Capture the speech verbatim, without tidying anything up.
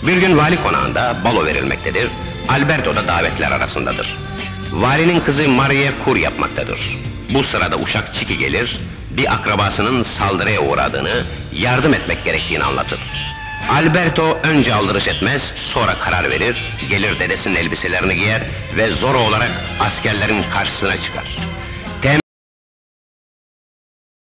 Bir gün vali konağında balo verilmektedir. Alberto da davetler arasındadır. Valinin kızı Maria kur yapmaktadır. Bu sırada uşak Çiki gelir, bir akrabasının saldırıya uğradığını, yardım etmek gerektiğini anlatır. Alberto önce aldırış etmez, sonra karar verir, gelir dedesinin elbiselerini giyer ve zor olarak askerlerin karşısına çıkar.